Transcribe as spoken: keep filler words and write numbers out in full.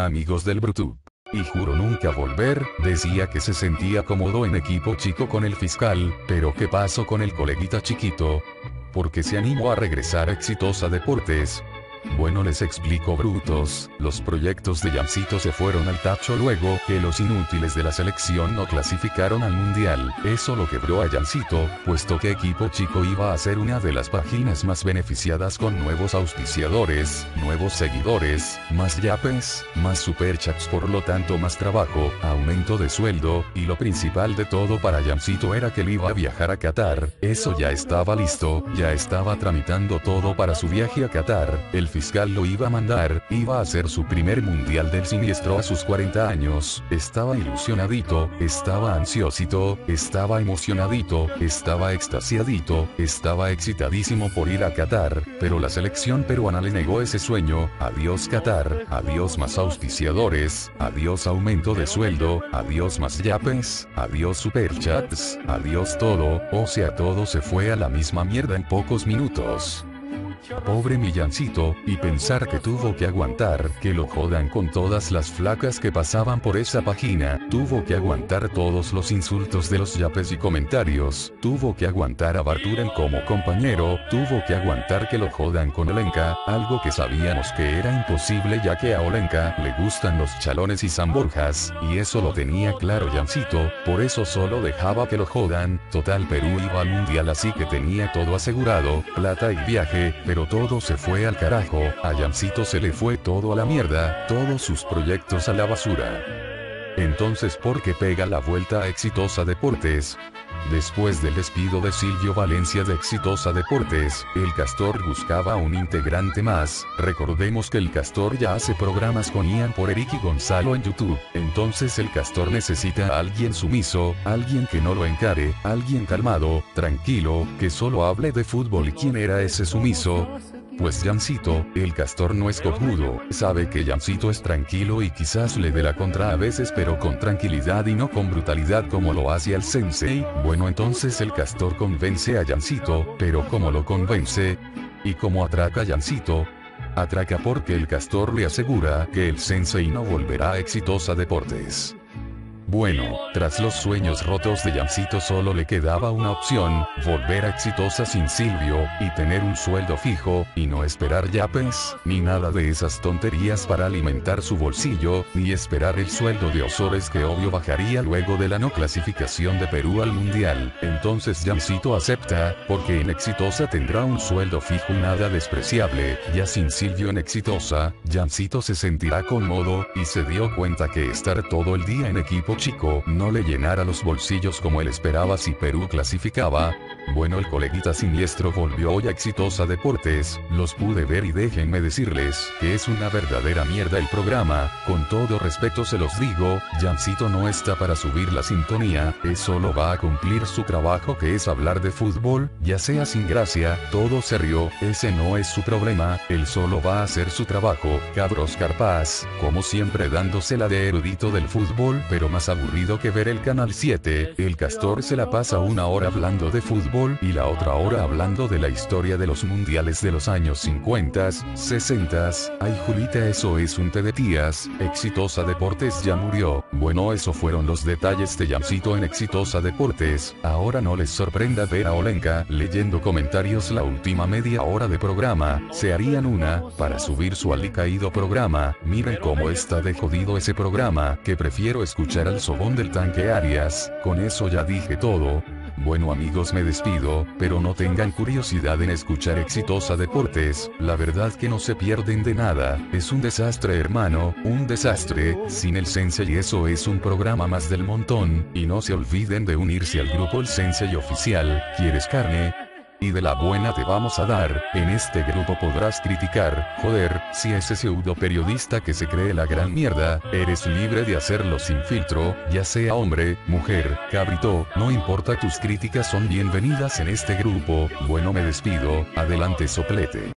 Hola amigos del Brutube. Y juro nunca volver, decía que se sentía cómodo en equipo chico con el fiscal, pero ¿qué pasó con el coleguita chiquito? ¿Por qué se animó a regresar a Exitosa Deportes? Bueno, les explico, brutos, los proyectos de Yancito se fueron al tacho luego que los inútiles de la selección no clasificaron al mundial. Eso lo quebró a Yancito, puesto que Equipo Chico iba a ser una de las páginas más beneficiadas con nuevos auspiciadores, nuevos seguidores, más yapes, más superchats, por lo tanto más trabajo, aumento de sueldo, y lo principal de todo para Yancito era que él iba a viajar a Qatar. Eso ya estaba listo, ya estaba tramitando todo para su viaje a Qatar. El fiscal lo iba a mandar, iba a hacer su primer mundial del siniestro a sus cuarenta años, estaba ilusionadito, estaba ansiosito, estaba emocionadito, estaba extasiadito, estaba excitadísimo por ir a Qatar, pero la selección peruana le negó ese sueño. Adiós Qatar, adiós más auspiciadores, adiós aumento de sueldo, adiós más yapes, adiós superchats, adiós todo, o sea, todo se fue a la misma mierda en pocos minutos. Pobre mi Yancito, y pensar que tuvo que aguantar que lo jodan con todas las flacas que pasaban por esa página, tuvo que aguantar todos los insultos de los yapes y comentarios, tuvo que aguantar a Barturen como compañero, tuvo que aguantar que lo jodan con Olenka, algo que sabíamos que era imposible ya que a Olenka le gustan los chalones y zamborjas, y eso lo tenía claro Yancito, por eso solo dejaba que lo jodan. Total, Perú iba al mundial, así que tenía todo asegurado, plata y viaje, pero todo se fue al carajo, a Yancito se le fue todo a la mierda, todos sus proyectos a la basura. Entonces, ¿por qué pega la vuelta a Exitosa Deportes? Después del despido de Silvio Valencia de Exitosa Deportes, el Castor buscaba un integrante más. Recordemos que el Castor ya hace programas con Ian por Eric y Gonzalo en YouTube. Entonces el Castor necesita a alguien sumiso, alguien que no lo encare, alguien calmado, tranquilo, que solo hable de fútbol. ¿Y quién era ese sumiso? Pues Yancito. El Castor no es cojudo, sabe que Yancito es tranquilo y quizás le dé la contra a veces, pero con tranquilidad y no con brutalidad como lo hace el sensei. Bueno, entonces el Castor convence a Yancito, pero ¿cómo lo convence? ¿Y cómo atraca a Yancito? Atraca porque el Castor le asegura que el sensei no volverá a Exitosa Deportes. Bueno, tras los sueños rotos de Yancito solo le quedaba una opción, volver a Exitosa sin Silvio, y tener un sueldo fijo, y no esperar yapes, ni nada de esas tonterías para alimentar su bolsillo, ni esperar el sueldo de Osores que obvio bajaría luego de la no clasificación de Perú al mundial. Entonces Yancito acepta, porque en Exitosa tendrá un sueldo fijo y nada despreciable, ya sin Silvio en Exitosa, Yancito se sentirá cómodo, y se dio cuenta que estar todo el día en equipo chico no le llenara los bolsillos como él esperaba si Perú clasificaba. Bueno, el coleguita siniestro volvió hoy a Exitosa Deportes, los pude ver y déjenme decirles que es una verdadera mierda el programa. Con todo respeto se los digo, Yancito no está para subir la sintonía, él solo va a cumplir su trabajo, que es hablar de fútbol, ya sea sin gracia. Todo se rió, ese no es su problema, él solo va a hacer su trabajo. Cabros Carpaz, como siempre dándosela de erudito del fútbol, pero más aburrido que ver el Canal siete, el Castor se la pasa una hora hablando de fútbol y la otra hora hablando de la historia de los mundiales de los años cincuenta, sesenta. Ay Julita, eso es un té de tías. Exitosa Deportes ya murió. Bueno, eso fueron los detalles de Yancito en Exitosa Deportes. Ahora no les sorprenda ver a Olenka leyendo comentarios la última media hora de programa. Se harían una para subir su alicaído programa. Miren cómo está de jodido ese programa, que prefiero escuchar al sobón del tanque Arias. Con eso ya dije todo. Bueno amigos, me despido, pero no tengan curiosidad en escuchar Exitosa Deportes, la verdad que no se pierden de nada. Es un desastre, hermano, un desastre, sin el sensei. Eso es un programa más del montón, y no se olviden de unirse al grupo El Sensei Oficial. ¿Quieres carne? Y de la buena te vamos a dar. En este grupo podrás criticar, joder, si ese pseudo periodista que se cree la gran mierda, eres libre de hacerlo sin filtro, ya sea hombre, mujer, cabrito, no importa, tus críticas son bienvenidas en este grupo. Bueno, me despido, adelante soplete.